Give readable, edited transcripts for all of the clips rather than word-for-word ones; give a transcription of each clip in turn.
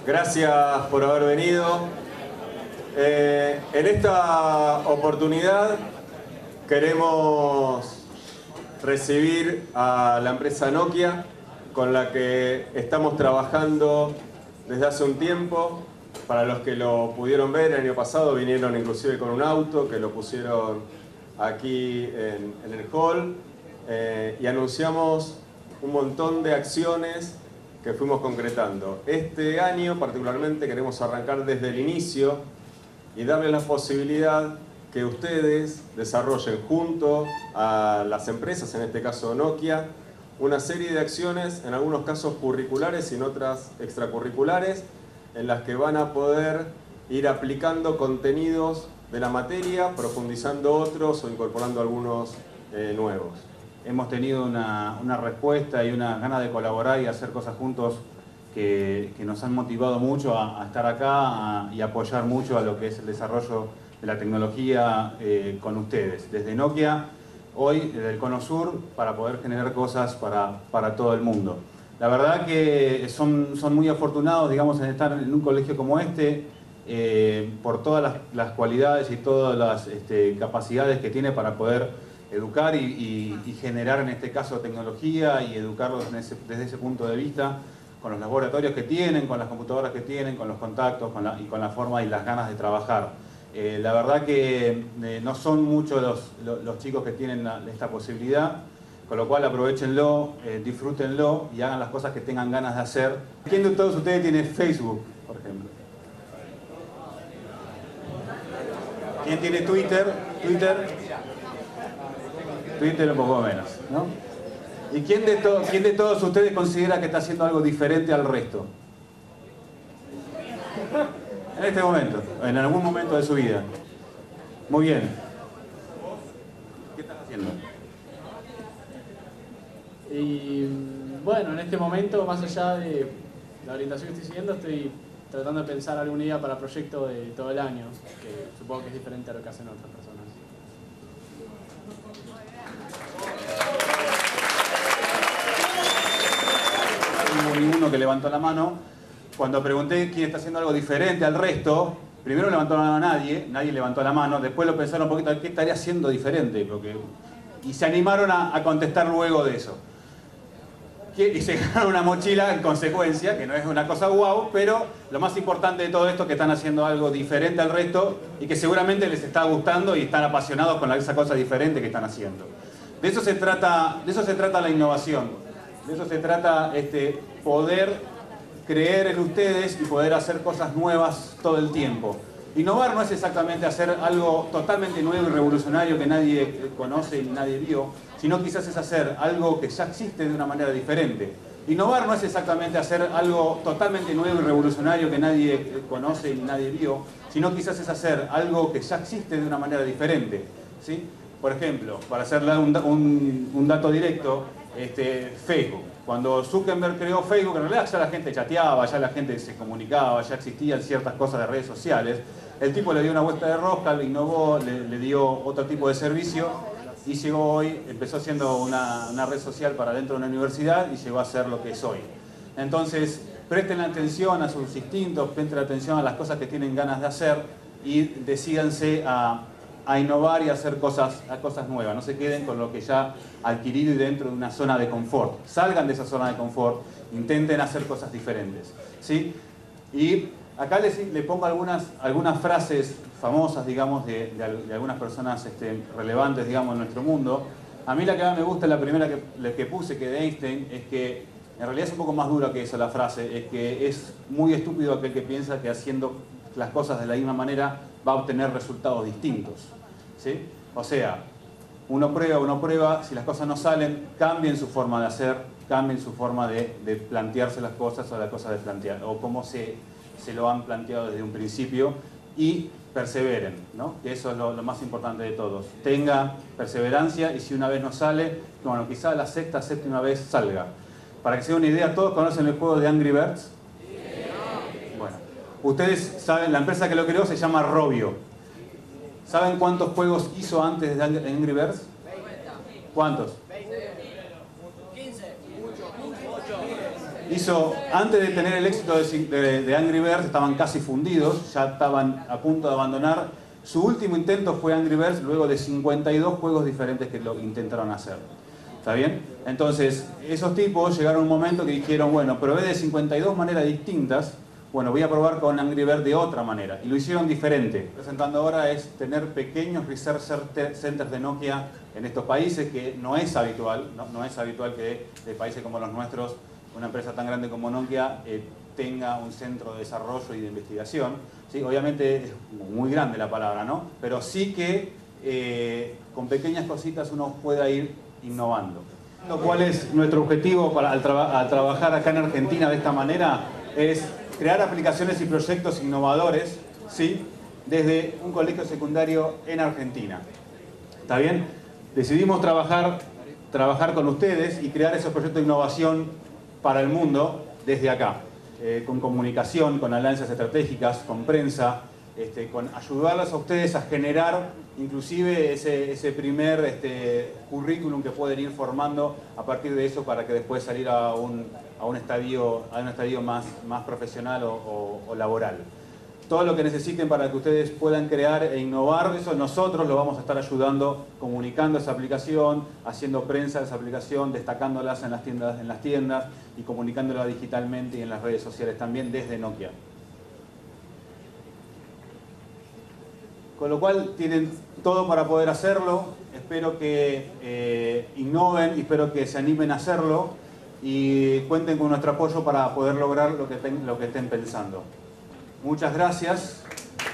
Gracias por haber venido. En esta oportunidad queremos recibir a la empresa Nokia, con la que estamos trabajando desde hace un tiempo. Para los que lo pudieron ver, el año pasado vinieron inclusive con un auto que lo pusieron aquí en el hall, y anunciamos un montón de acciones que fuimos concretando. Este año particularmente queremos arrancar desde el inicio y darles la posibilidad que ustedes desarrollen junto a las empresas, en este caso Nokia, una serie de acciones, en algunos casos curriculares y en otras extracurriculares, en las que van a poder ir aplicando contenidos de la materia, profundizando otros o incorporando algunos nuevos. Hemos tenido una respuesta y una ganas de colaborar y hacer cosas juntos que nos han motivado mucho a estar acá y apoyar mucho a lo que es el desarrollo de la tecnología con ustedes. Desde Nokia, hoy desde el Cono Sur, para poder generar cosas para todo el mundo. La verdad que son muy afortunados, digamos, en estar en un colegio como este, por todas las cualidades y todas las capacidades que tiene para poder educar y generar, en este caso, tecnología y educarlos desde ese punto de vista, con los laboratorios que tienen, con las computadoras que tienen, con los contactos y con la forma y las ganas de trabajar. La verdad que no son muchos los chicos que tienen esta posibilidad, con lo cual aprovechenlo, disfrútenlo y hagan las cosas que tengan ganas de hacer. ¿Quién de todos ustedes tiene Facebook, por ejemplo? ¿Quién tiene Twitter? Twitter un poco menos, ¿no? ¿Y quién de todos ustedes considera que está haciendo algo diferente al resto? En este momento, en algún momento de su vida. Muy bien. ¿Qué estás haciendo? Y bueno, en este momento, más allá de la orientación que estoy siguiendo, estoy tratando de pensar alguna idea para proyecto de todo el año, que supongo que es diferente a lo que hacen otras personas. No hubo ninguno que levantó la mano. Cuando pregunté quién está haciendo algo diferente al resto, primero no levantó la mano nadie levantó la mano, después lo pensaron un poquito, ¿qué estaría haciendo diferente? Y se animaron a contestar luego de eso. Y se ganaron una mochila en consecuencia, que no es una cosa guau, pero lo más importante de todo esto es que están haciendo algo diferente al resto y que seguramente les está gustando y están apasionados con esa cosa diferente que están haciendo. De eso se trata la innovación. De eso se trata poder creer en ustedes y poder hacer cosas nuevas todo el tiempo. Innovar no es exactamente hacer algo totalmente nuevo y revolucionario que nadie conoce y nadie vio, sino quizás es hacer algo que ya existe de una manera diferente. Innovar no es exactamente hacer algo totalmente nuevo y revolucionario que nadie conoce y nadie vio, sino quizás es hacer algo que ya existe de una manera diferente, ¿sí? Por ejemplo, para hacerle un dato directo, Facebook. Cuando Zuckerberg creó Facebook, en realidad ya la gente chateaba, ya la gente se comunicaba, ya existían ciertas cosas de redes sociales. El tipo le dio una vuelta de rosca, lo innovó, le dio otro tipo de servicio y llegó hoy, empezó siendo una red social para dentro de una universidad y llegó a ser lo que es hoy. Entonces, presten atención a sus instintos, presten atención a las cosas que tienen ganas de hacer y decídanse a innovar y a hacer cosas nuevas. No se queden con lo que ya adquirido y dentro de una zona de confort. Salgan de esa zona de confort, intenten hacer cosas diferentes, ¿sí? Y acá les pongo algunas frases famosas, digamos, de algunas personas relevantes, digamos, en nuestro mundo. A mí la que más me gusta, la primera que puse, que de Einstein, es que en realidad es un poco más dura que eso la frase, es que es muy estúpido aquel que piensa que haciendo las cosas de la misma manera va a obtener resultados distintos, ¿sí? O sea, uno prueba, si las cosas no salen, cambien su forma de hacer, cambien su forma de plantearse las cosas o las cosas de plantear, o cómo se lo han planteado desde un principio y perseveren, ¿no? Que eso es lo más importante de todos. Tenga perseverancia y si una vez no sale, bueno, quizá la sexta, séptima vez salga. Para que se den una idea, ¿todos conocen el juego de Angry Birds? Bueno, ustedes saben, la empresa que lo creó se llama Rovio. ¿Saben cuántos juegos hizo antes de Angry Birds? 20. ¿Cuántos? 15. antes de tener el éxito de Angry Birds, estaban casi fundidos, ya estaban a punto de abandonar. Su último intento fue Angry Birds, luego de 52 juegos diferentes que lo intentaron hacer. ¿Está bien? Entonces, esos tipos llegaron a un momento que dijeron, bueno, probé de 52 maneras distintas, bueno, voy a probar con Angry Birds de otra manera. Y lo hicieron diferente. Presentando ahora es tener pequeños research centers de Nokia en estos países, que no es habitual, no es habitual que de países como los nuestros, una empresa tan grande como Nokia tenga un centro de desarrollo y de investigación. ¿Sí? Obviamente es muy grande la palabra, ¿no? Pero sí que con pequeñas cositas uno pueda ir innovando. ¿Cuál es nuestro objetivo al trabajar acá en Argentina de esta manera? Es crear aplicaciones y proyectos innovadores, ¿sí? Desde un colegio secundario en Argentina. ¿Está bien? Decidimos trabajar con ustedes y crear esos proyectos de innovación para el mundo desde acá. Con comunicación, con alianzas estratégicas, con prensa, con ayudarlos a ustedes a generar inclusive ese primer currículum que pueden ir formando a partir de eso para que después salir a un estadio más profesional o laboral. Todo lo que necesiten para que ustedes puedan crear e innovar, eso nosotros lo vamos a estar ayudando, comunicando esa aplicación, haciendo prensa de esa aplicación, destacándolas en las tiendas y comunicándola digitalmente y en las redes sociales también desde Nokia. Con lo cual tienen todo para poder hacerlo. Espero que innoven y espero que se animen a hacerlo y cuenten con nuestro apoyo para poder lograr lo que estén pensando. Muchas gracias.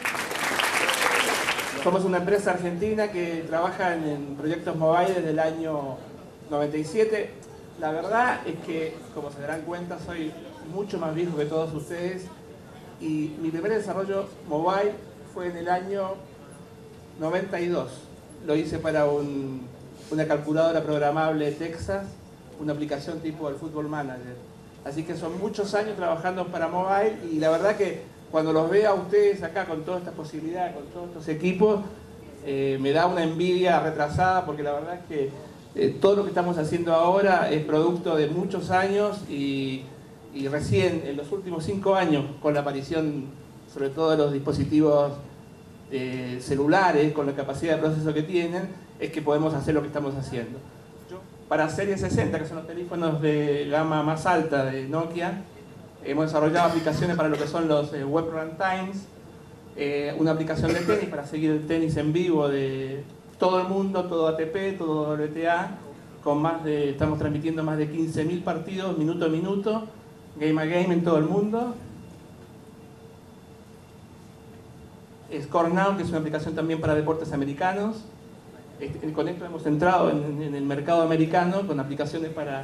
Somos una empresa argentina que trabaja en proyectos mobile desde el año 97. La verdad es que, como se darán cuenta, soy mucho más viejo que todos ustedes y mi primer desarrollo mobile fue en el año 92. Lo hice para una calculadora programable Texas, una aplicación tipo el Football Manager. Así que son muchos años trabajando para mobile y la verdad que cuando los veo a ustedes acá con todas estas posibilidades, con todos estos equipos, me da una envidia retrasada porque la verdad es que todo lo que estamos haciendo ahora es producto de muchos años y recién en los últimos 5 años, con la aparición sobre todo de los dispositivos celulares, con la capacidad de proceso que tienen, es que podemos hacer lo que estamos haciendo. Para Serie 60, que son los teléfonos de gama más alta de Nokia, hemos desarrollado aplicaciones para lo que son los web runtimes, una aplicación de tenis para seguir el tenis en vivo de todo el mundo, todo ATP, todo WTA, estamos transmitiendo más de 15.000 partidos minuto a minuto, game a game en todo el mundo. ScoreNow, que es una aplicación también para deportes americanos. Con esto hemos entrado en el mercado americano con aplicaciones para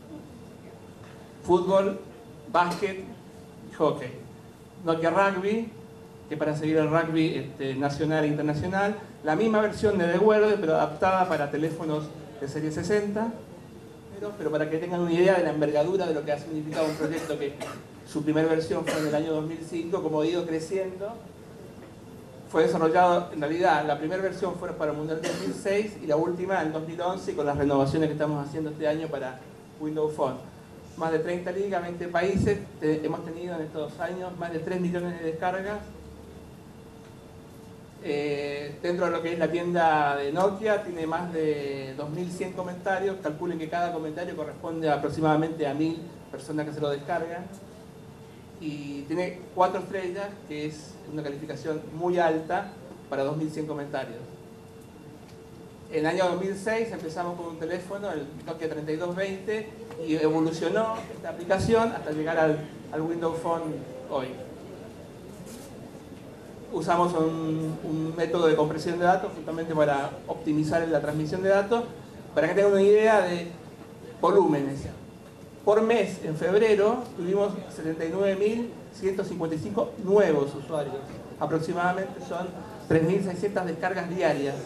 fútbol, básquet y hockey. Nokia Rugby, que para seguir el rugby nacional e internacional. La misma versión de The Word, pero adaptada para teléfonos de serie 60. Pero para que tengan una idea de la envergadura de lo que ha significado un proyecto que su primera versión fue en el año 2005, como ha ido creciendo. Fue desarrollado, en realidad, la primera versión fue para el Mundial 2006 y la última en 2011 con las renovaciones que estamos haciendo este año para Windows Phone. Más de 30 ligas, 20 países, hemos tenido en estos años más de 3 millones de descargas. Dentro de lo que es la tienda de Nokia tiene más de 2.100 comentarios, calculen que cada comentario corresponde aproximadamente a 1.000 personas que se lo descargan. Y tiene 4 estrellas, que es una calificación muy alta para 2.100 comentarios. En el año 2006 empezamos con un teléfono, el Nokia 3220, y evolucionó esta aplicación hasta llegar al Windows Phone hoy. Usamos un método de compresión de datos justamente para optimizar la transmisión de datos, para que tengan una idea de volúmenes. Por mes, en febrero, tuvimos 79.155 nuevos usuarios. Aproximadamente son 3.600 descargas diarias.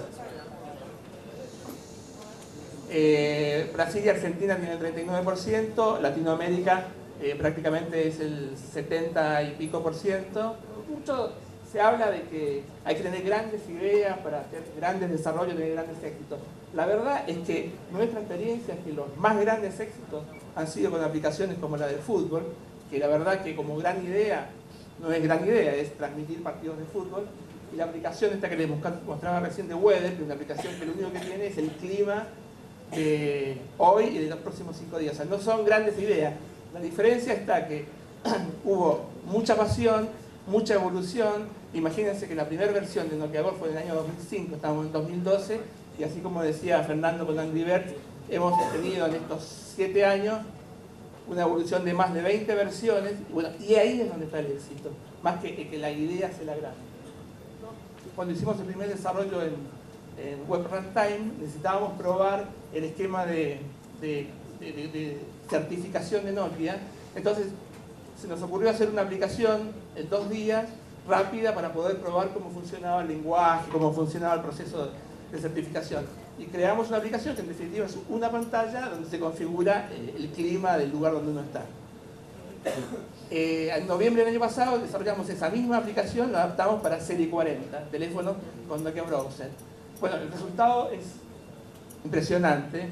Brasil y Argentina tienen el 39%, Latinoamérica prácticamente es el 70 y pico %. Mucho se habla de que hay que tener grandes ideas para hacer grandes desarrollos, tener grandes éxitos. La verdad es que nuestra experiencia es que los más grandes éxitos han sido con aplicaciones como la del fútbol, que la verdad que como gran idea, no es gran idea, es transmitir partidos de fútbol, y la aplicación esta que les mostraba recién de Weather, que es una aplicación que lo único que tiene es el clima de hoy y de los próximos 5 días. O sea, no son grandes ideas. La diferencia está que hubo mucha pasión, mucha evolución. Imagínense que la primera versión de Nokia Golf fue en el año 2005, estamos en 2012, y así como decía Fernando con Angry Birds, hemos tenido en estos 7 años una evolución de más de 20 versiones, y ahí es donde está el éxito, más que la idea sea la grande. Cuando hicimos el primer desarrollo en Web Runtime, necesitábamos probar el esquema de certificación de Nokia. Entonces se nos ocurrió hacer una aplicación en 2 días, rápida, para poder probar cómo funcionaba el lenguaje, cómo funcionaba el proceso de certificación. Y creamos una aplicación que en definitiva es una pantalla donde se configura el clima del lugar donde uno está. En noviembre del año pasado desarrollamos esa misma aplicación, la adaptamos para Serie 40, teléfonos con Nokia Browser. Bueno, el resultado es impresionante.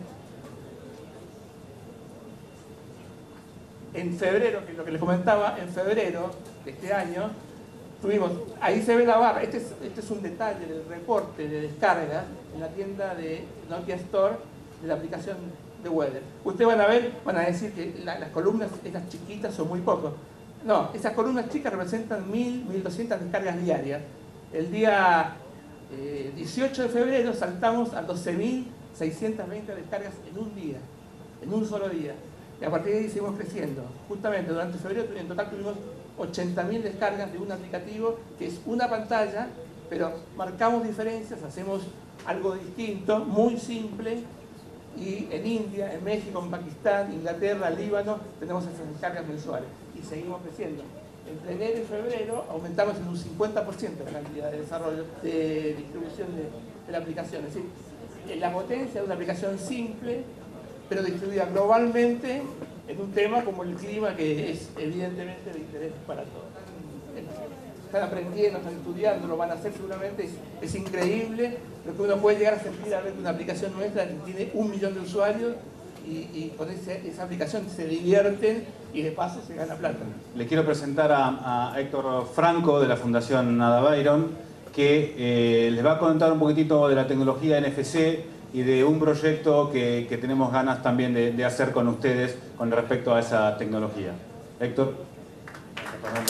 En febrero, que es lo que les comentaba, en febrero de este año, tuvimos, ahí se ve la barra, este es un detalle del reporte de descarga en la tienda de Nokia Store de la aplicación de Weather. Ustedes van a ver, van a decir que las columnas, estas chiquitas, son muy pocos. No, esas columnas chicas representan 1000, 1200 descargas diarias. El día 18 de febrero saltamos a 12.620 descargas en un día, en un solo día. Y a partir de ahí seguimos creciendo. Justamente durante febrero en total tuvimos 80.000 descargas de un aplicativo que es una pantalla, pero marcamos diferencias, hacemos algo distinto, muy simple, y en India, en México, en Pakistán, Inglaterra, Líbano, tenemos esas descargas mensuales y seguimos creciendo. Entre enero y febrero aumentamos en un 50% la cantidad de desarrollo, de distribución de la aplicación. Es decir, la potencia de una aplicación simple, pero distribuida globalmente en un tema como el clima, que es evidentemente de interés para todos. Están aprendiendo, están estudiando, lo van a hacer seguramente. Es increíble lo que uno puede llegar a sentir al ver una aplicación nuestra que tiene 1 millón de usuarios y con esa aplicación se divierten y de paso se gana plata. Le quiero presentar a Héctor Franco de la Fundación Ada Byron, que les va a contar un poquitito de la tecnología NFC y de un proyecto que tenemos ganas también de hacer con ustedes con respecto a esa tecnología. Héctor. Bueno,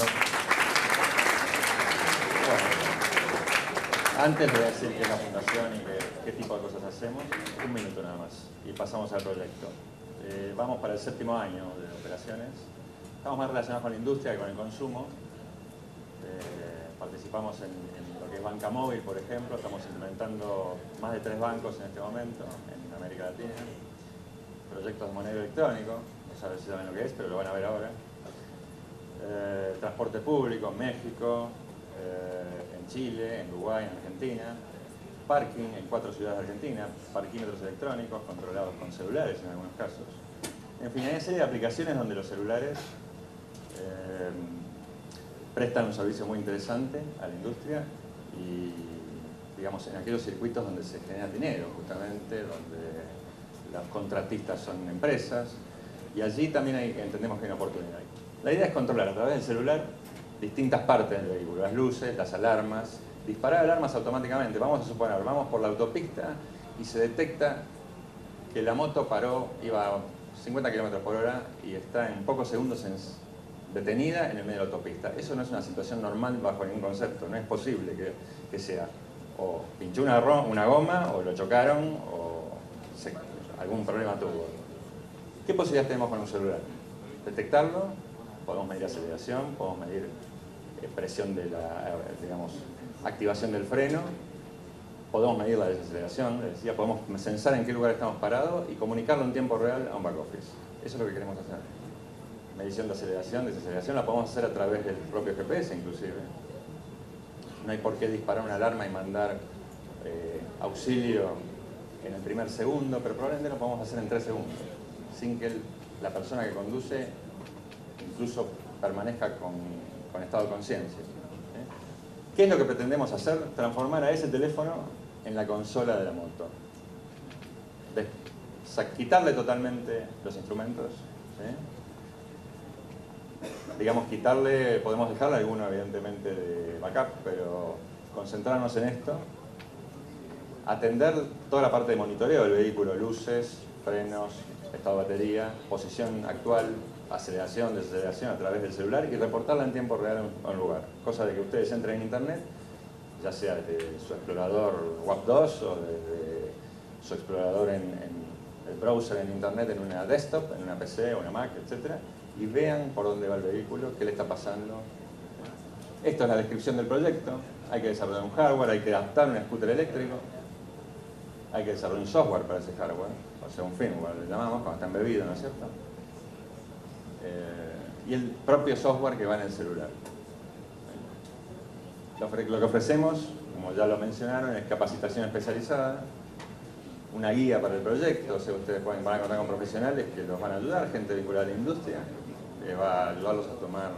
antes de decir qué es la Fundación y qué tipo de cosas hacemos, 1 minuto nada más y pasamos al proyecto. Vamos para el 7º año de operaciones. Estamos más relacionados con la industria que con el consumo. Participamos en lo que es banca móvil, por ejemplo. Estamos implementando más de 3 bancos en este momento en América Latina. Proyectos de monedero electrónico, no saben si saben lo que es, pero lo van a ver ahora. Transporte público en México, en Chile, en Uruguay, en Argentina. Parking en 4 ciudades de Argentina, parquímetros electrónicos controlados con celulares en algunos casos. En fin, hay una serie de aplicaciones donde los celulares prestan un servicio muy interesante a la industria y, digamos, en aquellos circuitos donde se genera dinero, justamente, donde los contratistas son empresas, y allí también entendemos que hay una oportunidad. La idea es controlar a través del celular distintas partes del vehículo, las luces, las alarmas, disparar alarmas automáticamente. Vamos a suponer, vamos por la autopista y se detecta que la moto paró, iba a 50 km por hora y está en pocos segundos detenida en el medio de la autopista. Eso no es una situación normal bajo ningún concepto, no es posible que sea. O pinchó una goma, o lo chocaron, o algún problema tuvo. ¿Qué posibilidades tenemos con un celular? Detectarlo, podemos medir aceleración, podemos medir presión de la, digamos, activación del freno, podemos medir la desaceleración, les decía, podemos censar en qué lugar estamos parados y comunicarlo en tiempo real a un back office. Eso es lo que queremos hacer. Medición de aceleración, desaceleración, la podemos hacer a través del propio GPS inclusive. No hay por qué disparar una alarma y mandar auxilio en el primer segundo, pero probablemente lo podemos hacer en 3 segundos, sin que la persona que conduce incluso permanezca con estado de conciencia. ¿Qué es lo que pretendemos hacer? Transformar a ese teléfono en la consola de la moto. Quitarle totalmente los instrumentos, ¿sí? Digamos, quitarle, podemos dejarle alguno evidentemente de backup, pero concentrarnos en esto, atender toda la parte de monitoreo del vehículo, luces, frenos, estado de batería, posición actual, aceleración, desaceleración a través del celular y reportarla en tiempo real a un lugar. Cosa de que ustedes entren en internet, ya sea desde su explorador WAP2 o desde su explorador en el browser en internet, en una desktop, en una PC o una Mac, etc. Y vean por dónde va el vehículo, qué le está pasando. Esto es la descripción del proyecto. Hay que desarrollar un hardware, hay que adaptar un scooter eléctrico, hay que desarrollar un software para ese hardware, o sea, un firmware, le llamamos, cuando está embebido, ¿no es cierto? Y el propio software que va en el celular. Lo que ofrecemos, como ya lo mencionaron, es capacitación especializada, una guía para el proyecto, o sea, ustedes van a contar con profesionales que los van a ayudar, gente vinculada a la industria, que va a ayudarlos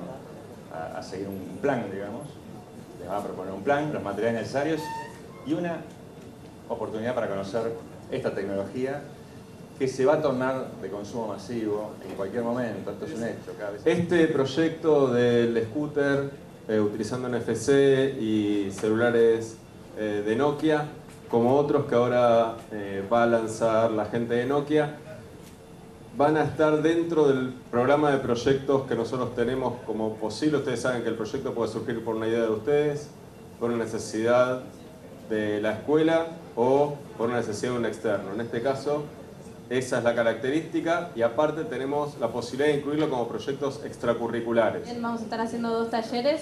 a seguir un plan, digamos. Les va a proponer un plan, los materiales necesarios y una oportunidad para conocer esta tecnología que se va a tornar de consumo masivo en cualquier momento. Esto es un hecho. Cada vez. Este proyecto del scooter utilizando NFC y celulares de Nokia, como otros que ahora va a lanzar la gente de Nokia, van a estar dentro del programa de proyectos que nosotros tenemos como posible. Ustedes saben que el proyecto puede surgir por una idea de ustedes, por una necesidad de la escuela o por una necesidad de un externo. En este caso, esa es la característica y aparte tenemos la posibilidad de incluirlo como proyectos extracurriculares. Vamos a estar haciendo 2 talleres,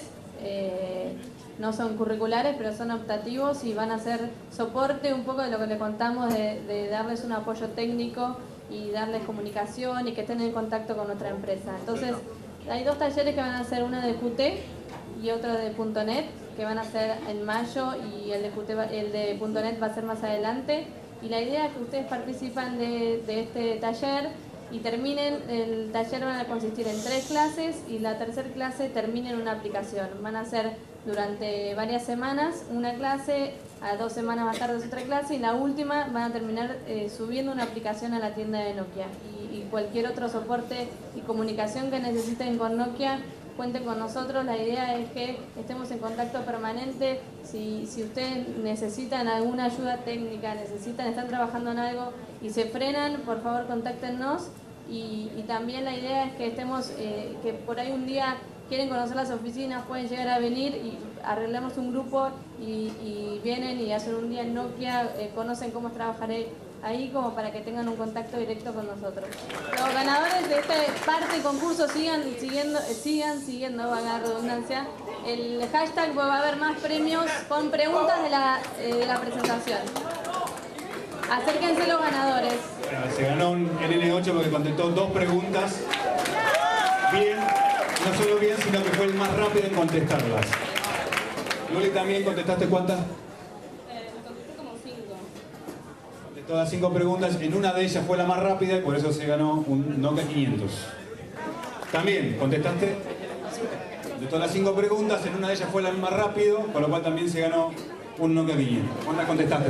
no son curriculares, pero son optativos y van a ser soporte un poco de lo que le contamos, de darles un apoyo técnico y darles comunicación y que estén en contacto con nuestra empresa. Entonces, hay 2 talleres que van a ser uno de Qt y otro de .NET, que van a ser en mayo, y el de .NET va a ser más adelante. Y la idea es que ustedes participan de este taller y terminen, el taller van a consistir en 3 clases y la tercera clase termina en una aplicación. Van a ser durante varias semanas una clase, a 2 semanas más tarde otra clase y la última van a terminar subiendo una aplicación a la tienda de Nokia. Y cualquier otro soporte y comunicación que necesiten con Nokia, cuenten con nosotros. La idea es que estemos en contacto permanente. Si ustedes necesitan alguna ayuda técnica, están trabajando en algo y se frenan, por favor contáctenos. Y también la idea es que estemos, que por ahí un día quieren conocer las oficinas, pueden llegar a venir y arreglamos un grupo y vienen y hacen un día en Nokia, conocen cómo trabajar ahí, como para que tengan un contacto directo con nosotros. Los ganadores de esta parte del concurso sigan siguiendo, valga la redundancia, el hashtag, porque va a haber más premios con preguntas de la presentación. Acérquense los ganadores. Bueno, se ganó un N8 porque contestó 2 preguntas bien, no solo bien, sino que fue el más rápido en contestarlas. Luli, también contestaste ¿cuántas? Contesté como 5. Contestó las 5 preguntas, en una de ellas fue la más rápida y por eso se ganó un Nokia 500. También contestaste, contestó las 5 preguntas, en una de ellas fue la más rápido, con lo cual también se ganó un Nokia 500. ¿Cuántas contestaste?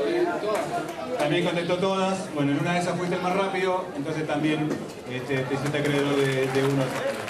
También contestó todas. Bueno, en una de esas fuiste el más rápido, entonces también te hiciste acreedor de uno.